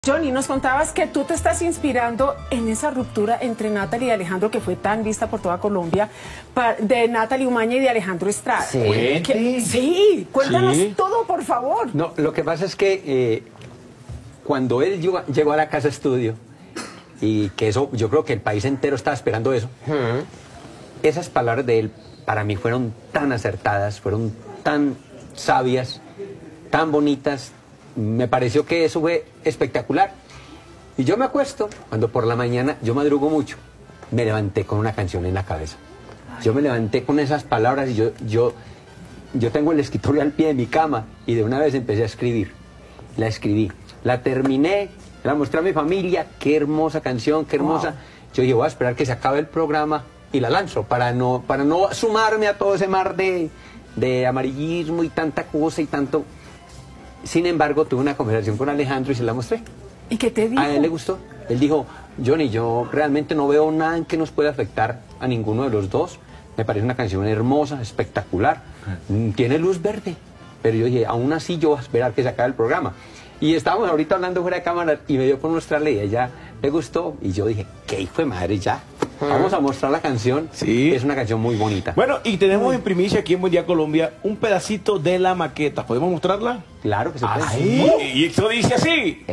Johnny, nos contabas que tú te estás inspirando en esa ruptura entre Natalie y Alejandro, que fue tan vista por toda Colombia, de Natalie Umaña y de Alejandro Estrada. Sí, cuéntanos todo, por favor. No, lo que pasa es que cuando él llegó a la Casa Estudio, y que eso, yo creo que el país entero estaba esperando eso, esas palabras de él para mí fueron tan acertadas, fueron tan sabias, tan bonitas. Me pareció que eso fue espectacular. Y yo me acuesto, cuando por la mañana, yo madrugo mucho, me levanté con una canción en la cabeza. Yo me levanté con esas palabras y yo tengo el escritorio al pie de mi cama y de una vez empecé a escribir. La escribí, la terminé, la mostré a mi familia, qué hermosa canción, qué hermosa. Wow. Yo dije, voy a esperar que se acabe el programa y la lanzo para no sumarme a todo ese mar de amarillismo y tanta cosa y tanto. Sin embargo, tuve una conversación con Alejandro y se la mostré. ¿Y qué te dijo? A él le gustó. Él dijo, Johnny, yo realmente no veo nada en que nos pueda afectar a ninguno de los dos. Me parece una canción hermosa, espectacular. Tiene luz verde. Pero yo dije, aún así yo voy a esperar que se acabe el programa. Y estábamos ahorita hablando fuera de cámara y me dio por mostrarle y a ella le gustó. Y yo dije, qué hijo de madre, ya. Vamos a mostrar la canción. Sí. Es una canción muy bonita. Bueno, y tenemos en primicia aquí en Buen Día Colombia un pedacito de la maqueta. ¿Podemos mostrarla? Claro que se puede. Sí. Y esto dice así.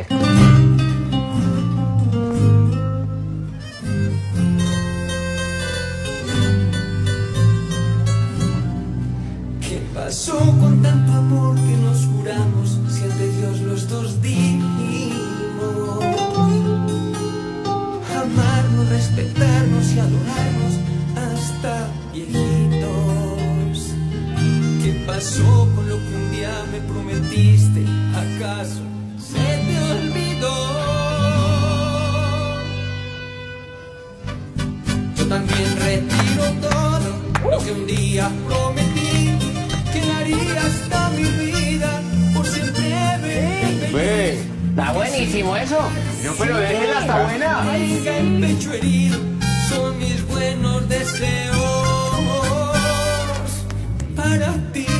¿Qué pasó con tanto amor que nos juramos si ante Dios los dos dimos? Amarnos, respetarnos y adorarnos hasta viejitos. ¿Qué pasó con lo que un día me prometiste? ¿Acaso se te olvidó? Yo también retiro todo lo que un día prometí, que daría hasta mi vida por siempre Ve. Está buenísimo eso. No, pero déjela, está buena. Oiga, el pecho herido son mis buenos deseos para ti.